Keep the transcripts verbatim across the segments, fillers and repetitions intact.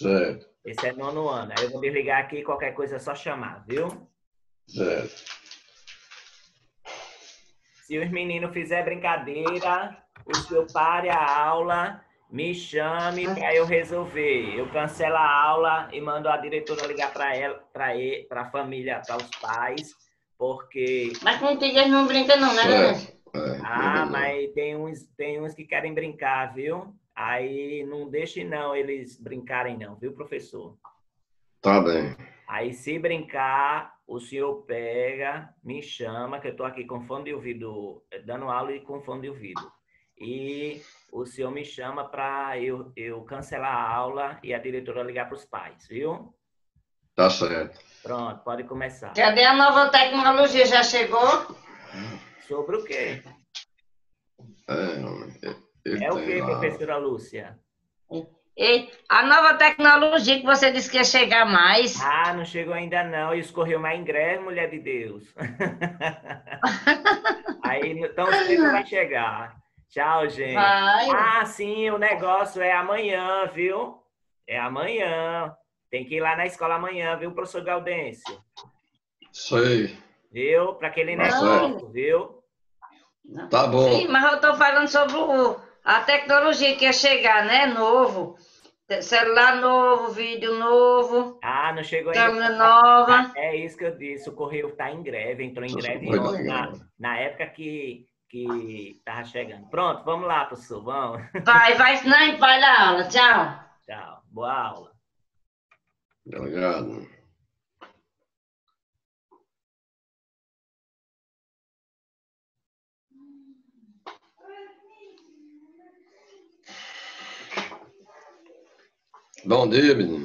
Certo. Esse é nono ano. Aí eu vou desligar aqui, qualquer coisa é só chamar, viu? Certo. Se os meninos fizerem brincadeira, o senhor pare a aula, me chame para eu resolver. Eu cancelo a aula e mando a diretora ligar para ela, para a família, para os pais, porque... Mas contigo eles não brincam não, né, Certo. É, ah, não. mas tem uns, tem uns que querem brincar, viu? Aí não deixe não eles brincarem não, viu, professor? Tá bem. Aí se brincar, o senhor pega, me chama, que eu estou aqui com fone de ouvido, dando aula e com fone de ouvido. E o senhor me chama para eu, eu cancelar a aula e a diretora ligar para os pais, viu? Tá certo. Pronto, pode começar. Cadê a nova tecnologia? Já chegou? Sobre o quê? É, homem. Ele É o tem quê, lá. professora Lúcia? E a nova tecnologia que você disse que ia chegar mais. Ah, não chegou ainda não. E escorreu mais em greve, mulher de Deus. Aí, tão cedo vai chegar. Tchau, gente. Vai. Ah, sim, o negócio é amanhã, viu? É amanhã. Tem que ir lá na escola amanhã, viu, professor Gaudêncio? Sei. Viu? Para aquele Tá negócio, viu? Tá bom. Sim, mas eu estou falando sobre o, a tecnologia que ia chegar, né? Novo. Celular novo, vídeo novo. Ah, não chegou ainda. Câmera nova. É isso que eu disse. O Correio está em greve, entrou em greve Foi ontem, legal. na, na época que que estava chegando. Pronto, vamos lá, professor. Vamos. Vai, vai, não, vai dar aula. Tchau. Tchau. Boa aula. Obrigado. Bom dia, menino.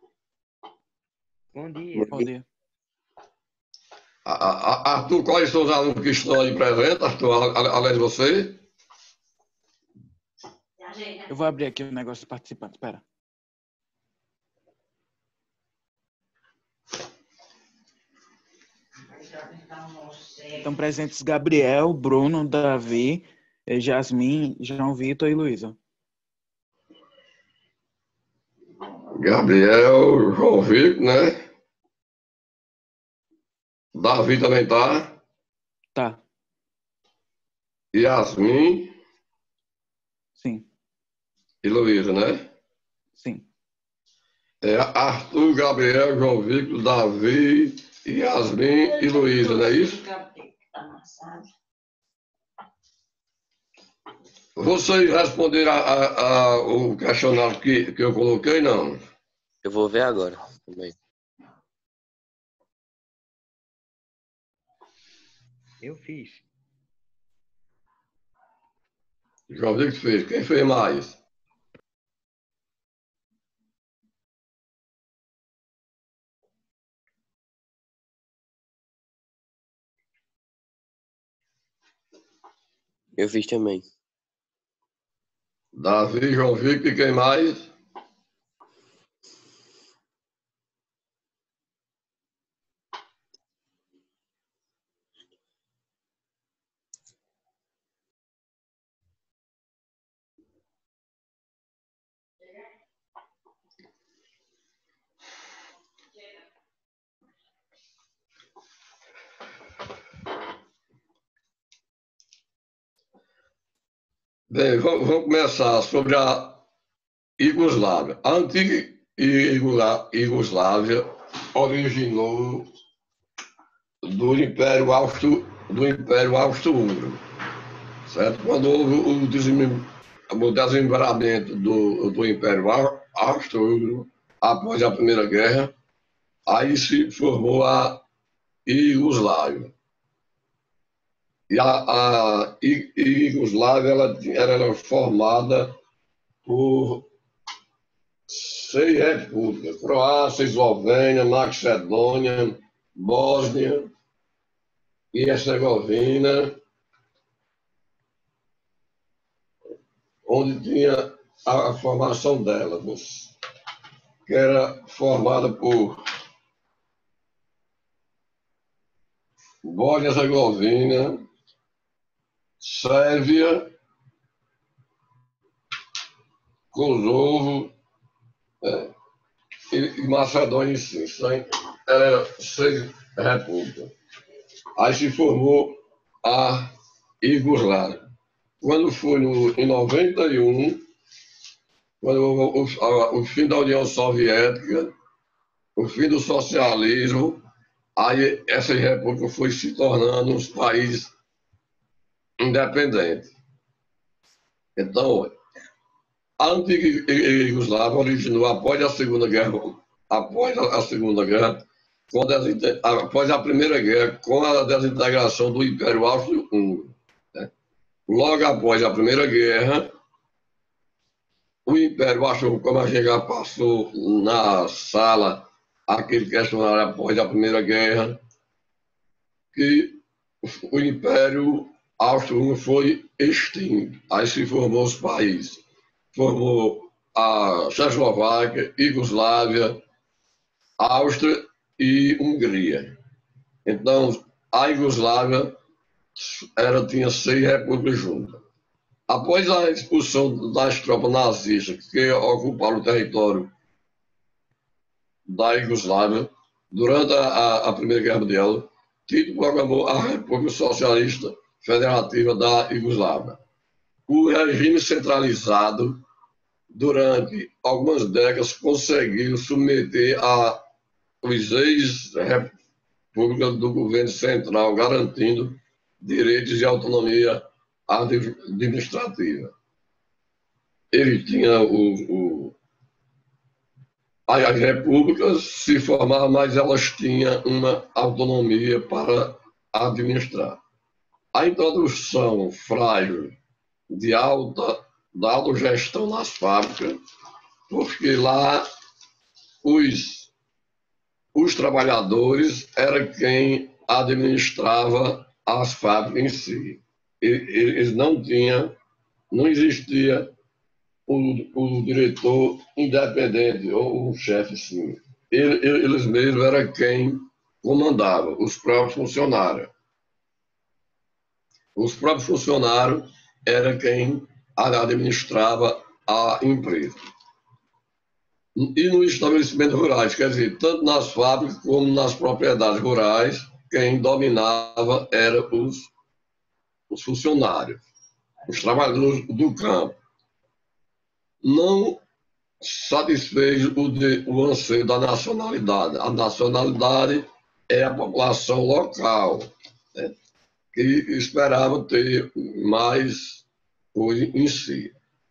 Bom dia. Bom dia. A- a- Arthur, quais são os alunos que estão aí presentes, Arthur, a- a- além de você? Eu vou abrir aqui o negócio do participante. Espera. Estão presentes Gabriel, Bruno, Davi, Jasmin, João Vitor e Luísa. Gabriel, João Vitor, né? Davi também tá. Tá. Yasmin Sim. e Luísa, né? Sim. É Arthur, Gabriel, João Vitor, Davi, Yasmin e Luísa, não é isso? Vocês responderam a, a, a, o questionário que, que eu coloquei, não? Eu vou ver agora também. Eu fiz. João Vitor fez. Quem fez mais? Eu fiz também. Davi, João Vitor e quem mais? Bem, vamos, vamos começar sobre a Iugoslávia. A antiga Iugolá- Iugoslávia originou do Império Austro, do Império Austro-Húngaro, certo? Quando houve o, desmem- o desmembramento do, do Império Au- Austro-Húngaro após a Primeira Guerra, aí se formou a Iugoslávia. E a, a I- Iugoslávia ela, tinha- era formada por seis repúblicas: Croácia, Eslovênia, Macedônia, Bósnia e Herzegovina, onde tinha a, a formação delas, que era formada por Bósnia e Herzegovina, Sérvia, Kosovo, é, e Macedônia em si. Eram seis repúblicas. Aí se formou a Iugoslávia. Quando foi no, em noventa e um, quando o, o, a, o fim da União Soviética, o fim do socialismo, aí essas repúblicas foi se tornando uns países independentes. Então, a antiga Iugoslávia originou após a Segunda Guerra, após a Segunda Guerra, com a, após a Primeira Guerra, com a desintegração do Império Austro-Húngaro. Né? Logo após a Primeira Guerra, o Império Austro-Húngaro, como a gente já passou na sala aquele questionário após a Primeira Guerra, que o Império Austro-Húngaro foi extinto. Aí se formou os países. Formou a Checoslováquia, Iugoslávia, Áustria e Hungria. Então, a Iugoslávia era, tinha seis repúblicas juntas. Após a expulsão das tropas nazistas que ocuparam o território da Iugoslávia, durante a, a Primeira Guerra Mundial, Tito proclamou a República Socialista Federativa da Iugoslávia. O regime centralizado, durante algumas décadas, conseguiu submeter a os ex-repúblicas do governo central, garantindo direitos de autonomia administrativa. Ele tinha o, o as repúblicas se formavam, mas elas tinham uma autonomia para administrar. A introdução frágil de alta, da autogestão nas fábricas, porque lá os, os trabalhadores eram quem administrava as fábricas em si. Eles não tinham, não existia o, o diretor independente ou o chefe, sim. Eles mesmos eram quem comandava, os próprios funcionários. Os próprios funcionários eram quem administrava a empresa. E nos estabelecimentos rurais, quer dizer, tanto nas fábricas como nas propriedades rurais, quem dominava eram os, os funcionários, os trabalhadores do campo. Não satisfez o, de, o anseio da nacionalidade. A nacionalidade é a população local, né, que esperava ter mais coisa em si.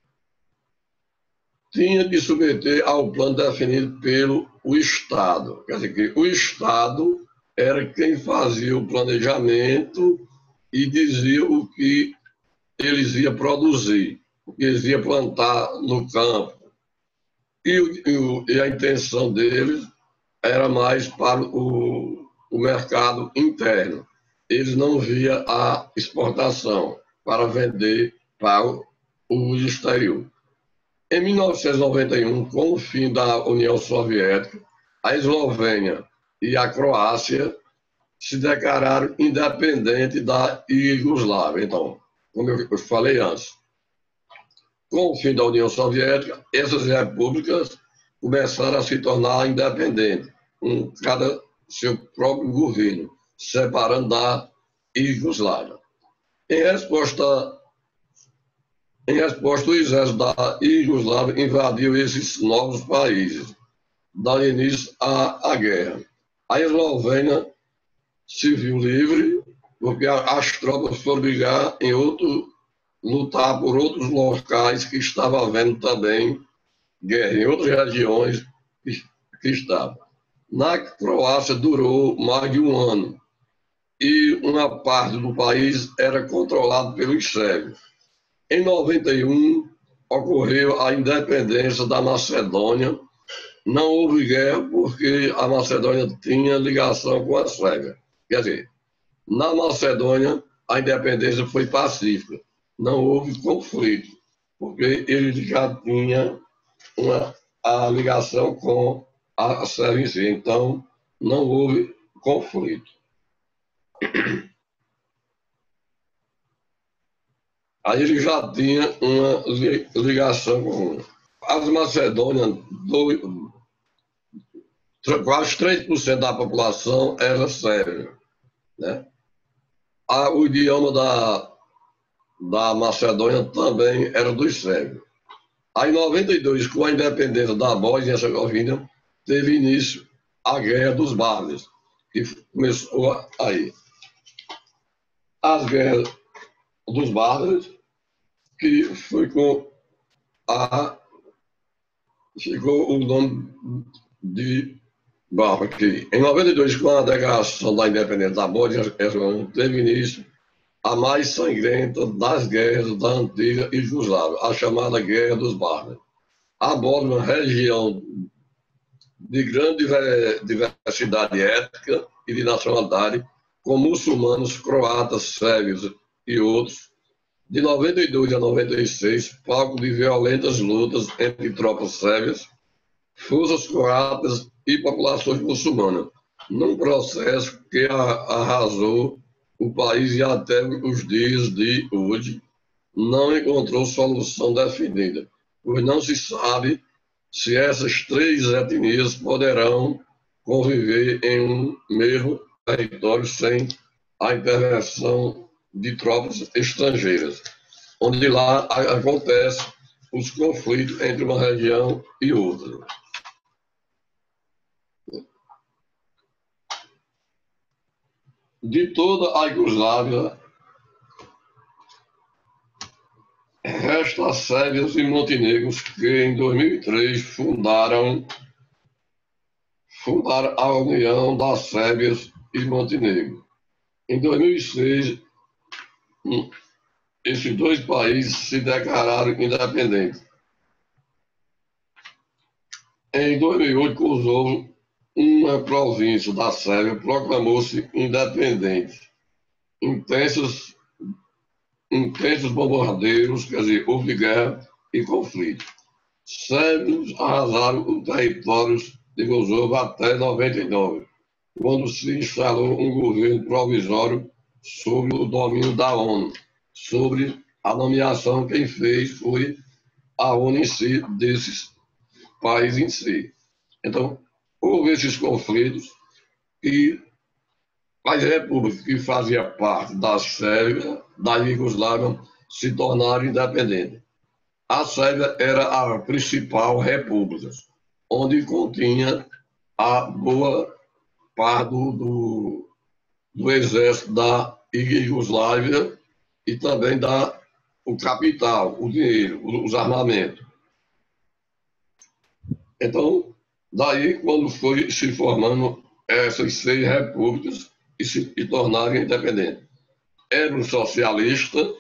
Tinha que submeter ao plano definido pelo o Estado. Quer dizer, que o Estado era quem fazia o planejamento e dizia o que eles iam produzir, o que eles iam plantar no campo. E, o, e a intenção deles era mais para o, o mercado interno. Eles não viam a exportação para vender para o, o exterior. Em mil novecentos e noventa e um, com o fim da União Soviética, a Eslovênia e a Croácia se declararam independentes da Iugoslávia. Então, como eu falei antes, com o fim da União Soviética, essas repúblicas começaram a se tornar independentes, com cada seu próprio governo, separando da Iugoslávia. Em resposta, em resposta, o exército da Iugoslávia invadiu esses novos países, dando início à, à guerra. A Eslovênia se viu livre, porque as tropas foram brigar em outro, lutar por outros locais que estavam havendo também guerra, em outras regiões que, que estavam. Na Croácia durou mais de um ano e uma parte do país era controlada pelos sérvios. Em noventa e um, ocorreu a independência da Macedônia. Não houve guerra porque a Macedônia tinha ligação com a Sérvia. Quer dizer, na Macedônia, a independência foi pacífica. Não houve conflito, porque ele já tinha uma, a ligação com a Sérvia em si. Então, não houve conflito. Aí ele já tinha uma ligação com as Macedônias, do, quase três por cento da população era sérvia, né? A, o idioma da, da Macedônia também era dos sérvios. Aí, em noventa e dois, com a independência da Bósnia e Herzegovina, teve início a Guerra dos Bárbaros, que começou aí. As Guerras dos Bárbaros, que foi com a... ficou o nome de Bárbaro, que em noventa e dois, com a declaração da independência da Bósnia e Herzegovina, teve início a mais sangrenta das guerras da antiga Iugoslávia, a chamada Guerra dos Bárbaros. A Bósnia, uma região de grande diversidade étnica e de nacionalidade, com muçulmanos, croatas, sérvios e outros, de noventa e dois a noventa e seis, palco de violentas lutas entre tropas sérvias, forças croatas e populações muçulmanas, num processo que arrasou o país e até os dias de hoje não encontrou solução definida, pois não se sabe se essas três etnias poderão conviver em um mesmo território sem a intervenção de tropas estrangeiras, onde lá acontece os conflitos entre uma região e outra. De toda a Iugoslávia, resta Sérvios e Montenegros que em dois mil e três fundaram, fundaram a União das Sérvias e Montenegro. Em dois mil e seis, esses dois países se declararam independentes. Em dois mil e oito, Kosovo, uma província da Sérvia, proclamou-se independente. Intensos, intensos bombardeios, quer dizer, houve guerra e conflito. Sérvios arrasaram os territórios de Kosovo até noventa e nove, quando se instalou um governo provisório sob o domínio da ONU. Sobre a nomeação, quem fez foi a ONU em si, desses países em si. Então, houve esses conflitos e as repúblicas que faziam parte da Sérvia, da Iugoslávia, se tornaram independentes. A Sérvia era a principal república, onde continha a boa parte do, do, do exército da Iugoslávia e também da, o capital, o dinheiro, os armamentos. Então, daí, quando foi se formando essas seis repúblicas e se e tornaram independentes. Eram socialistas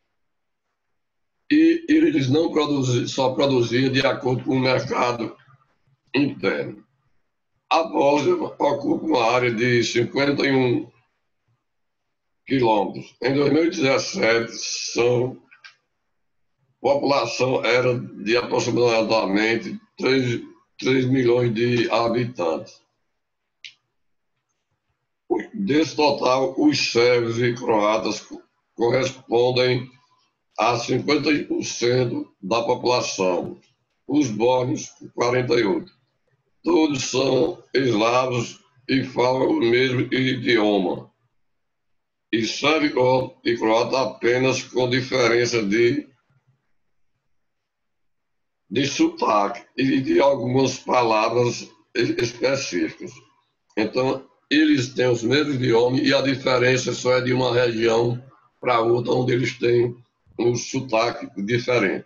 e eles não produziam, só produziam de acordo com o mercado interno. A Bósnia ocupa uma área de cinquenta e um quilômetros. Em dois mil e dezessete, são, a população era de aproximadamente três milhões de habitantes. Desse total, os sérvios e croatas correspondem a cinquenta por cento da população, os bósnios, quarenta e oito por cento. Todos são eslavos e falam o mesmo idioma. E sérvio e croata apenas com diferença de, de sotaque e de algumas palavras específicas. Então, eles têm os mesmos idiomas e a diferença só é de uma região para outra, onde eles têm um sotaque diferente.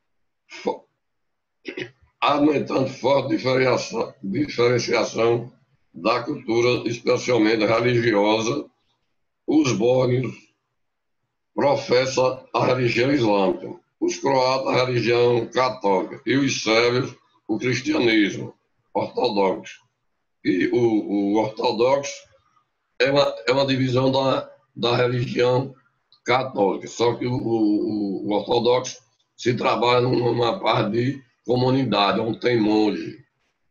Há, no entanto, forte diferenciação, diferenciação da cultura, especialmente religiosa. Os bósnios professam a religião islâmica, os croatas a religião católica e os sérvios o cristianismo ortodoxo. E o, o ortodoxo é uma, é uma divisão da, da religião católica, só que o, o, o ortodoxo se trabalha numa parte de comunidade, onde tem monge.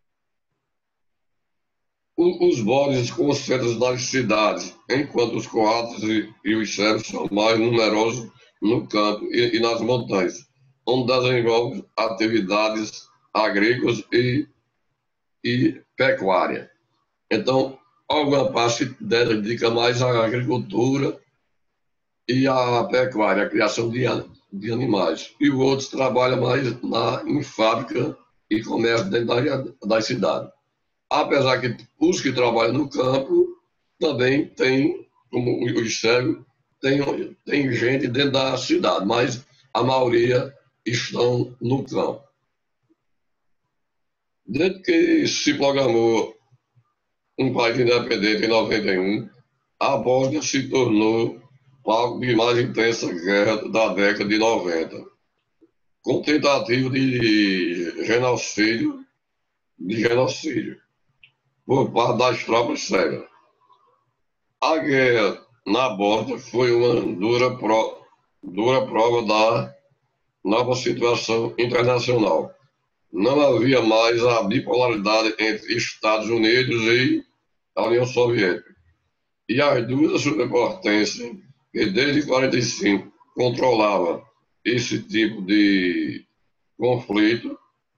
O, os bósnios concentram nas cidades, enquanto os croatas e, e os sérvios são mais numerosos no campo e, e nas montanhas, onde desenvolvem atividades agrícolas e e pecuária. Então, alguma parte dedica mais à agricultura e à pecuária, à criação de, de animais. E o outro trabalha mais na, em fábrica e comércio dentro da, da cidade. Apesar que os que trabalham no campo também tem, como os cegos, tem, tem gente dentro da cidade, mas a maioria estão no campo. Desde que se programou um país independente em noventa e um, a Bósnia se tornou palco de mais intensa guerra da década de noventa, com tentativa de genocídio, de genocídio por parte das tropas sérvias. A guerra na Bósnia foi uma dura, pro, dura prova da nova situação internacional. Não havia mais a bipolaridade entre Estados Unidos e a União Soviética. E as duas superpotências, que desde quarenta e cinco controlavam esse tipo de conflito,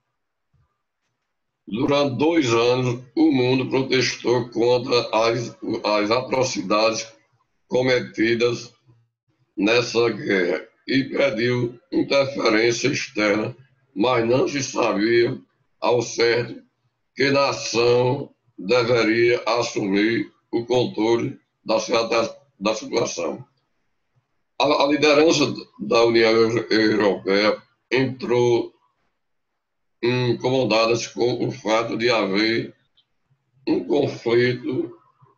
durante dois anos o mundo protestou contra as, as atrocidades cometidas nessa guerra e pediu interferência externa, mas não se sabia ao certo que nação deveria assumir o controle da, da situação. A, a liderança da União Europeia entrou incomodadas com o fato de haver um conflito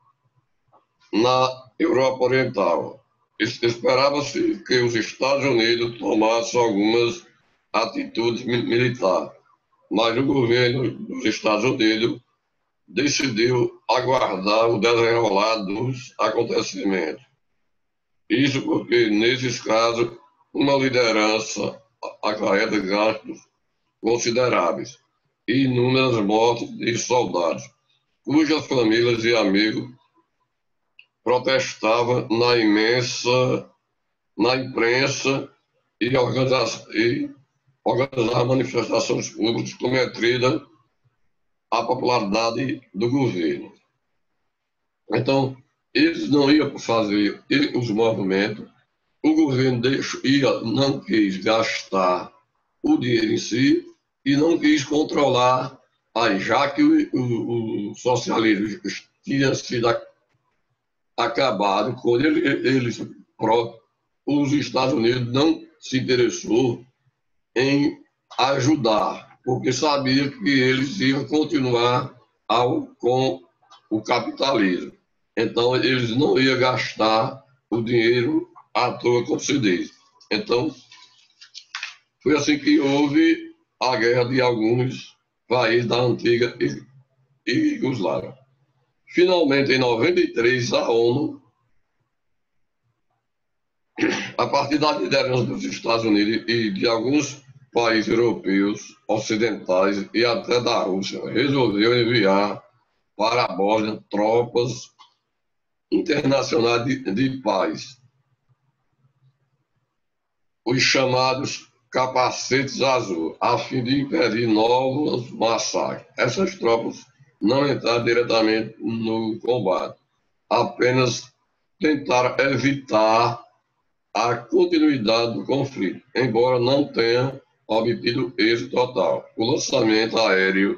na Europa Oriental. Esperava-se que os Estados Unidos tomassem algumas atitudes militares, mas o governo dos Estados Unidos decidiu aguardar o desenrolar dos acontecimentos. Isso porque, nesses casos, uma liderança acarreta gastos consideráveis e inúmeras mortes de soldados, cujas famílias e amigos protestavam na imensa, na imprensa e organizavam organizar manifestações públicas cometida a popularidade do governo. Então, eles não iam fazer os movimentos, o governo deixou, ia, não quis gastar o dinheiro em si e não quis controlar, aí, já que o, o, o socialismo tinha sido acabado, quando ele, eles, os Estados Unidos não se interessou em ajudar, porque sabia que eles iam continuar ao, com o capitalismo. Então, eles não iam gastar o dinheiro à toa, como se diz. Então, foi assim que houve a guerra de alguns países da antiga Iugoslávia. Finalmente, em noventa e três, a ONU, a partir da liderança dos Estados Unidos e de alguns países europeus, ocidentais e até da Rússia, resolveu enviar para a Bósnia tropas internacionais de, de paz, os chamados capacetes azul, a fim de impedir novos massacres. Essas tropas não entraram diretamente no combate, apenas tentaram evitar a continuidade do conflito, embora não tenha obtido êxito total. O lançamento aéreo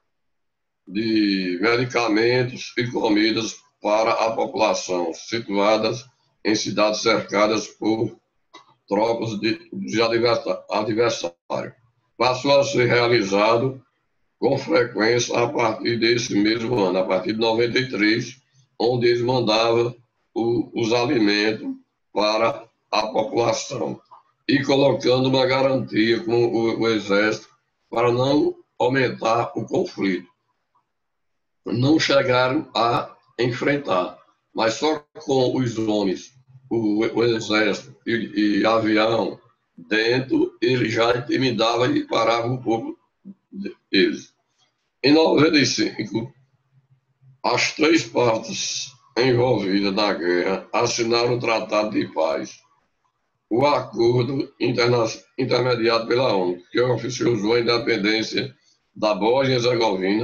de medicamentos e comidas para a população situadas em cidades cercadas por tropas de, de adversário passou a ser realizado com frequência a partir desse mesmo ano, a partir de noventa e três, onde eles mandavam o, os alimentos para a população e colocando uma garantia com o, o exército para não aumentar o conflito. Não chegaram a enfrentar, mas só com os homens, o, o exército e, e avião dentro, ele já intimidava e parava um pouco deles. Em noventa e cinco, as três partes envolvidas na guerra assinaram o Tratado de Paz, o acordo interna- intermediado pela ONU, que oficializou a independência da Bósnia e Herzegovina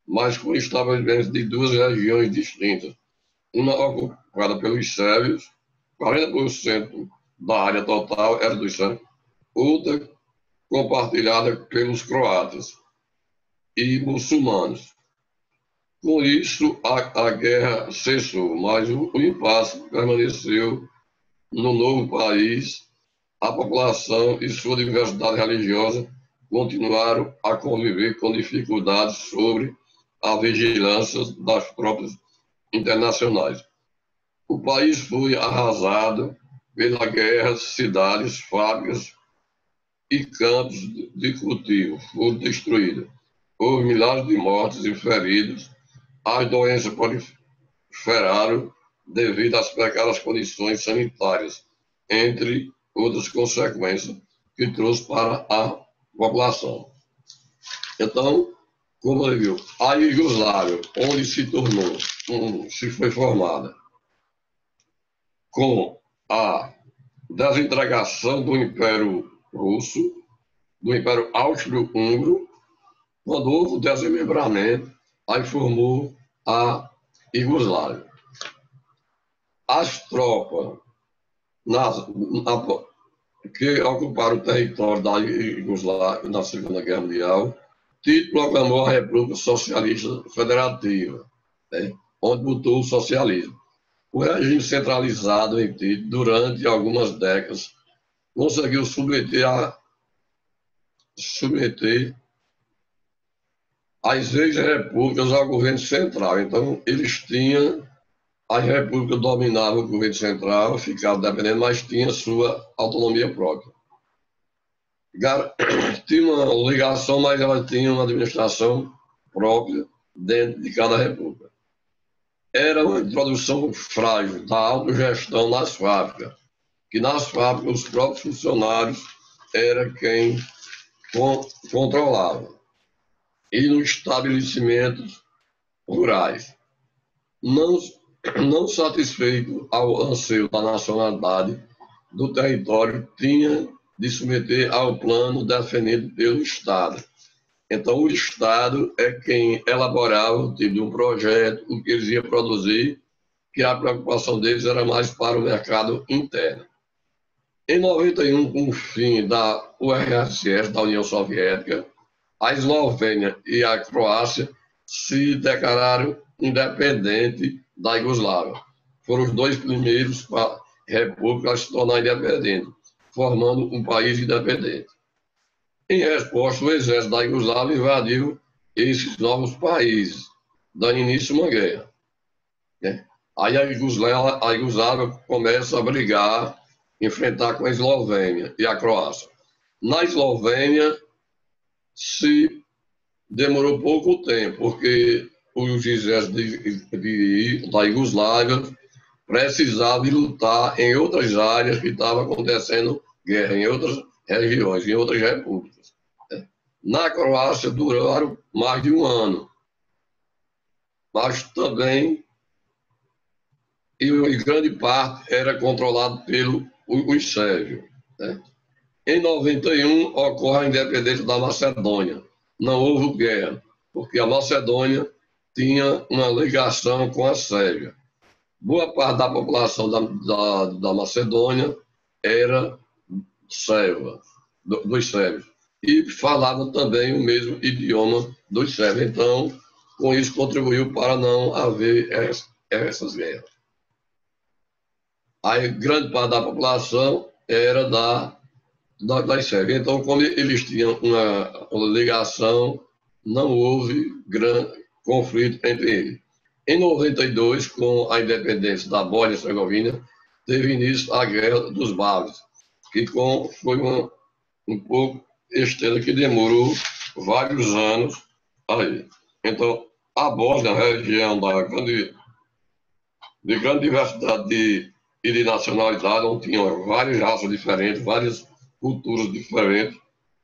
mas com estabelecimento de duas regiões distintas. Uma ocupada pelos sérvios, quarenta por cento da área total era dos sérvios, outra compartilhada pelos croatas e muçulmanos. Com isso, a, a guerra cessou, mas o, o impasse permaneceu no novo país. A população e sua diversidade religiosa continuaram a conviver com dificuldades sobre a vigilância das tropas internacionais. O país foi arrasado pela guerra, cidades, fábricas e campos de cultivo foram destruídos. Houve milhares de mortos e feridos. As doenças proliferaram devido às precárias condições sanitárias, entre outras consequências que trouxe para a população. Então, como ele viu, a Iugoslávia, onde se tornou, um, se foi formada, com a desintegração do Império Russo, do Império Austro-Húngaro, quando houve o desmembramento, aí formou a Iugoslávia. As tropas nas, na, que ocuparam o território da Iugoslávia na Segunda Guerra Mundial, Tito proclamou a República Socialista Federativa, né, onde botou o socialismo. O regime centralizado em Tito, durante algumas décadas, conseguiu submeter, a, submeter as ex-repúblicas ao governo central. Então, eles tinham, as repúblicas dominavam o governo central, ficavam dependendo, mas tinha sua autonomia própria. Tinha uma ligação, mas ela tinha uma administração própria dentro de cada república. Era uma introdução frágil da autogestão nas fábricas, que nas fábricas os próprios funcionários eram quem controlavam. E nos estabelecimentos rurais. Não, não satisfeito ao anseio da nacionalidade do território, tinha de submeter ao plano definido pelo Estado. Então, o Estado é quem elaborava o tipo de um projeto, o que eles iam produzir, que a preocupação deles era mais para o mercado interno. Em noventa e um, com o fim da U R S S, da União Soviética, a Eslovênia e a Croácia se declararam independentes da Iugoslávia. Foram os dois primeiros repúblicas a se tornar independentes, formando um país independente. Em resposta, o exército da Iugoslávia invadiu esses novos países, dando início a uma guerra. Aí a Iugoslávia, a Iugoslávia começa a brigar, enfrentar com a Eslovênia e a Croácia. Na Eslovênia, se demorou pouco tempo, porque os exércitos de, de, da Iugoslávia precisavam lutar em outras áreas que estavam acontecendo guerra, em outras regiões, em outras repúblicas. Na Croácia duraram mais de um ano, mas também, e, e grande parte era controlado pelos os sérvios. Né? Em noventa e um, ocorre a independência da Macedônia. Não houve guerra, porque a Macedônia tinha uma ligação com a Sérvia. Boa parte da população da, da, da Macedônia era sérvia, do, dos sérvios. E falavam também o mesmo idioma dos sérvios. Então, com isso, contribuiu para não haver essa, essas guerras. A grande parte da população era da Da, das sérvias. Então, como eles tinham uma, uma ligação, não houve grande conflito entre eles. Em noventa e dois, com a independência da Bósnia e Herzegovina, teve início a Guerra dos Balcãs, que com, foi uma, um pouco extensa, que demorou vários anos aí. Então, a Bósnia, a região da grande, de grande diversidade de, e de nacionalidade, onde tinha várias raças diferentes, várias culturas diferentes,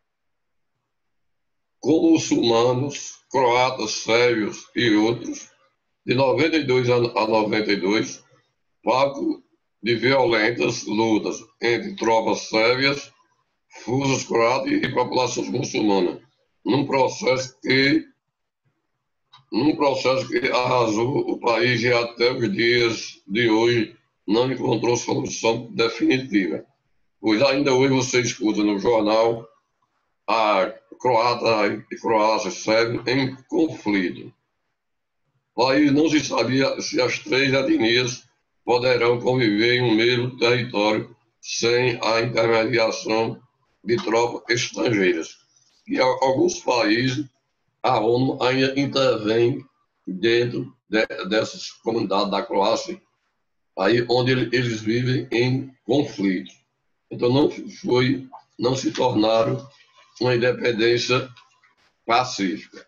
com muçulmanos, croatas, sérvios e outros, de noventa e dois a noventa e dois, palco de violentas lutas entre tropas sérvias, forças croatas e populações muçulmanas, num processo que num processo que arrasou o país e até os dias de hoje não encontrou solução definitiva. Pois ainda hoje você escuta no jornal a Croácia e Croácia seguem em conflito. O país não se sabia se as três etnias poderão conviver em um mesmo território sem a intermediação de tropas estrangeiras. E alguns países, a ONU ainda intervém dentro de, dessas comunidades da Croácia, aí onde eles vivem em conflito. Então não foi, não se tornaram uma independência pacífica.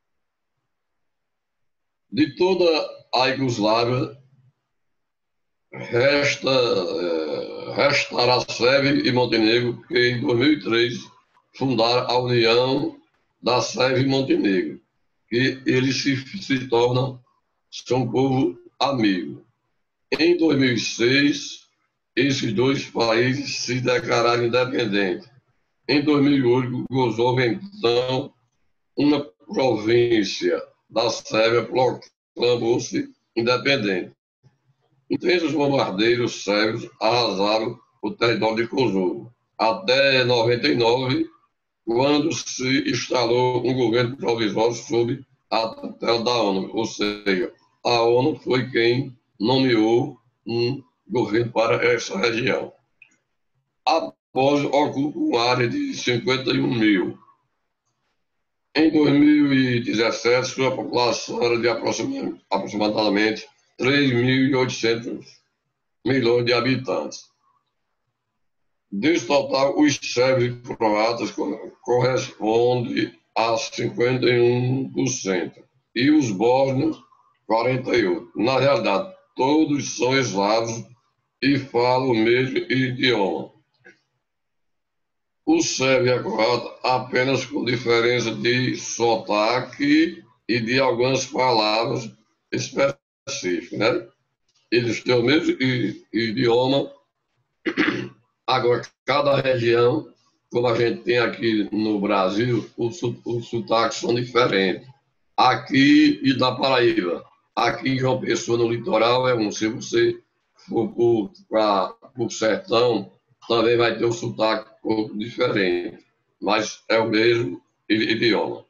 De toda a Iugoslávia, resta, é, restará Sérvia e Montenegro, que em dois mil e três fundaram a União da Sérvia e Montenegro, que eles se, se tornam, são um povo amigo. Em dois mil e seis, esses dois países se declararam independentes. Em dois mil e oito, gozou então uma província da Sérvia proclamou-se independente. Intensos bombardeiros sérvios arrasaram o território de Kosovo. Até noventa e nove, quando se instalou um governo provisório sob a tutela da ONU, ou seja, a ONU foi quem nomeou um governo para essa região. Após ocupa uma área de cinquenta e um mil. Em dois mil e dezessete, sua população era de aproximadamente três mil e oitocentos milhões de habitantes. Desse total, os sérvios e croatas correspondem a cinquenta e um por cento e os bósnios, quarenta e oito por cento. Na realidade, todos são eslavos e falam o mesmo idioma. O sérvio e a croata apenas com diferença de sotaque e de algumas palavras específicas, né? Eles têm o mesmo idioma. Agora, cada região, como a gente tem aqui no Brasil, os sotaques são diferentes. Aqui e da Paraíba. Aqui em João Pessoa, no litoral, é um. Se você for para o sertão, também vai ter um sotaque um pouco diferente, mas é o mesmo idioma.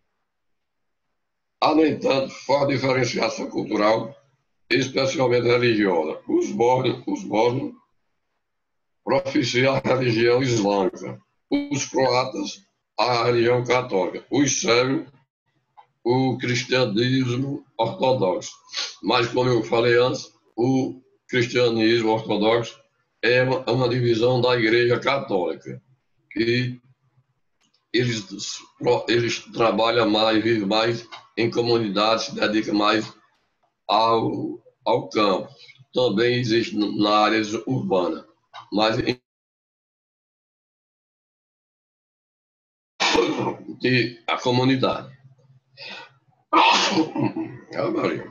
Há, no entanto, forte diferenciação cultural, especialmente religiosa. Os bósnios, os bósnios proficiam a religião islâmica, os croatas a religião católica, os sérvios o cristianismo ortodoxo. Mas, como eu falei antes, o cristianismo ortodoxo é uma, uma divisão da Igreja Católica, que eles, eles trabalham mais, vivem mais em comunidades, se dedicam mais ao, ao campo. Também existe na área urbana, mas em de a comunidade. Ah, Maria.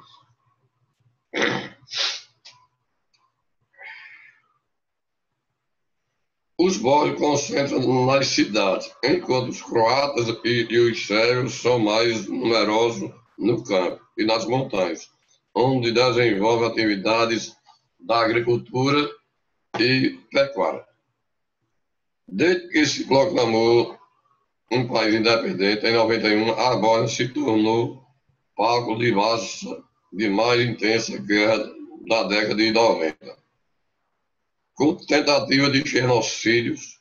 Os bósnios concentram nas cidades, enquanto os croatas e, e os sérvios são mais numerosos no campo e nas montanhas, onde desenvolvem atividades da agricultura e pecuária. Desde que se proclamou um país independente, em noventa e um, a Bósnia se tornou palco de vasta, de mais intensa guerra da década de noventa. Com tentativa de genocídios.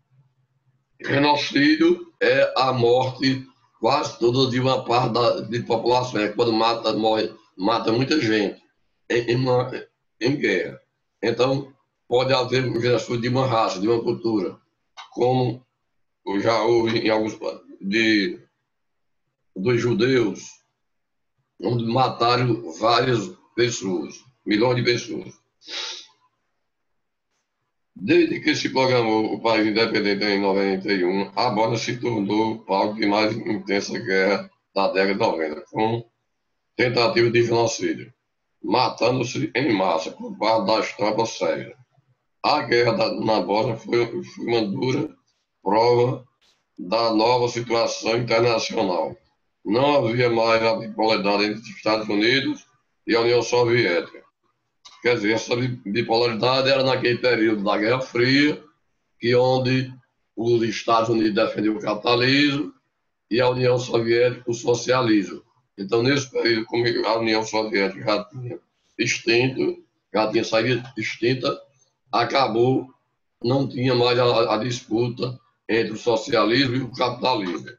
Genocídio é a morte quase toda de uma parte da de população, é quando mata, morre, mata muita gente em, em, uma, em guerra. Então, pode haver um genocídio de uma raça, de uma cultura, como já houve em alguns de dos judeus, onde mataram várias pessoas, milhões de pessoas. Desde que se programou o país independente em noventa e um, a Bósnia se tornou o palco de mais intensa guerra da década de noventa, com tentativa de genocídio, matando-se em massa por parte das tropas sérvias. A guerra da, na Bósnia foi, foi uma dura prova da nova situação internacional. não havia mais a bipolaridade entre os Estados Unidos e a União Soviética. Quer dizer, essa bipolaridade era naquele período da Guerra Fria, que onde os Estados Unidos defendiam o capitalismo e a União Soviética o socialismo. Então, nesse período, como a União Soviética já tinha extinto, já tinha saído extinta, acabou, não tinha mais a, a disputa entre o socialismo e o capitalismo.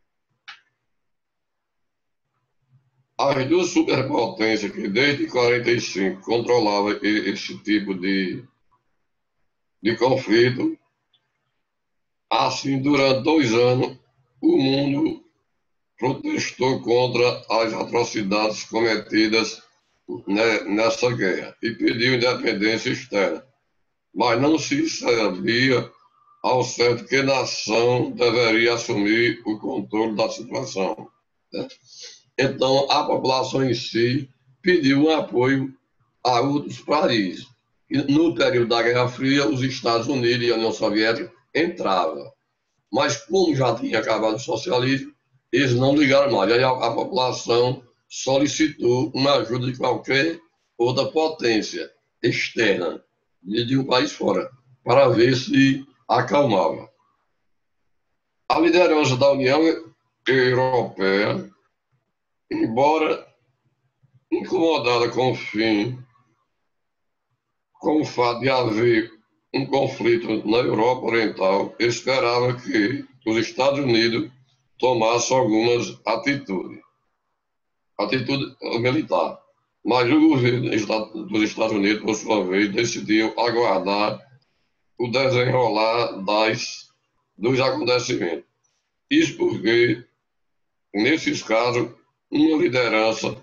As duas superpotências que desde quarenta e cinco controlavam esse tipo de, de conflito, assim, durante dois anos, o mundo protestou contra as atrocidades cometidas nessa guerra e pediu independência externa. Mas não se sabia ao certo que nação deveria assumir o controle da situação, né? Então, a população em si pediu um apoio a outros países. E no período da Guerra Fria, os Estados Unidos e a União Soviética entravam. Mas, como já tinha acabado o socialismo, eles não ligaram mais. Aí a, a população solicitou uma ajuda de qualquer outra potência externa, de, de um país fora, para ver se acalmava. A liderança da União Europeia, embora incomodada com o fim, com o fato de haver um conflito na Europa Oriental, esperava que os Estados Unidos tomassem algumas atitudes, atitude militar. Mas o governo dos Estados Unidos, por sua vez, decidiu aguardar o desenrolar das, dos acontecimentos. Isso porque, nesses casos, uma liderança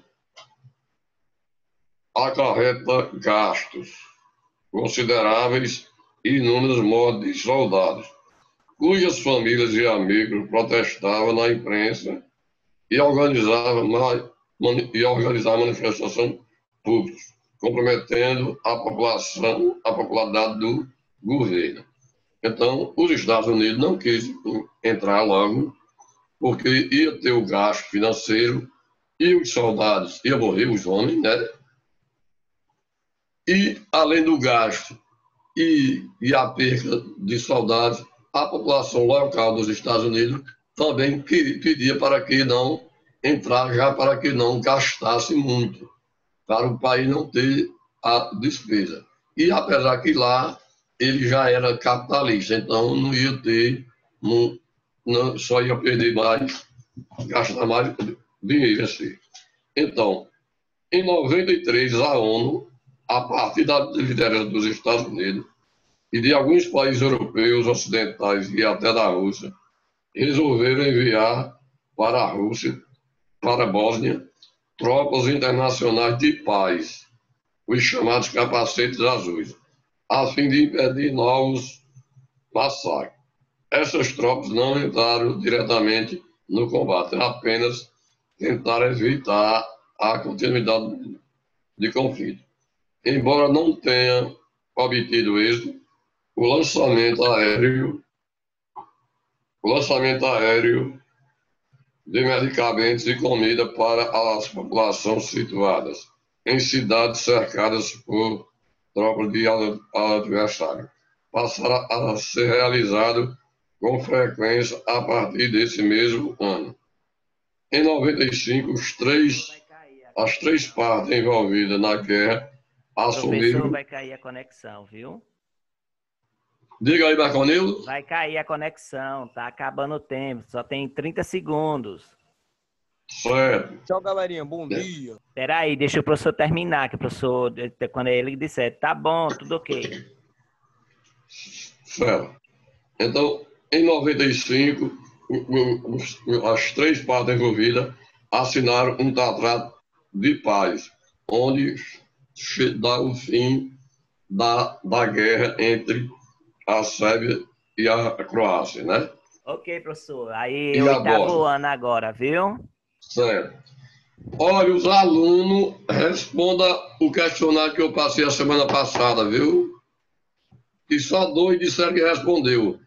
acarreta gastos consideráveis e inúmeros mortes de soldados, cujas famílias e amigos protestavam na imprensa e organizavam, e organizavam manifestações públicas, comprometendo a população, a popularidade do governo. Então, os Estados Unidos não quis entrar logo, porque ia ter o gasto financeiro e os soldados iam morrer, os homens, né? E, além do gasto e, e a perda de soldados, a população local dos Estados Unidos também que, pedia para que não entrar, já para que não gastasse muito, para o país não ter a despesa. E, apesar que lá ele já era capitalista, então não ia ter, não, não, só ia perder mais, gastar mais dinheiro assim. Então, em noventa e três, a ONU, a partir da liderança dos Estados Unidos e de alguns países europeus, ocidentais e até da Rússia, resolveram enviar para a Rússia, para a Bósnia, tropas internacionais de paz, os chamados capacetes azuis, a fim de impedir novos massacres. Essas tropas não entraram diretamente no combate, apenas tentaram evitar a continuidade de conflito. Embora não tenha obtido êxito, o lançamento aéreo, o lançamento aéreo de medicamentos e comida para as populações situadas em cidades cercadas por tropas de adversário passará a ser realizado com frequência a partir desse mesmo ano. Em noventa e cinco, os três, as três partes envolvidas na guerra assumiram... Professor, vai cair a conexão, viu? Diga aí, Marconildo. Vai cair a conexão, tá acabando o tempo, só tem trinta segundos. Certo. Tchau, galerinha, bom É. dia. Espera aí, deixa o professor terminar, que o professor, quando ele disser, tá bom, tudo ok. Certo. Então, em noventa e cinco, o- o- as três partes envolvidas assinaram um tratado de paz, onde che- dá o fim da, da guerra entre a Sérvia e a Croácia, né? Ok, professor. Aí, E oitavo agora? ano agora, viu? Certo. Olha, os alunos, responda o questionário que eu passei a semana passada, viu? E só dois disseram que respondeu.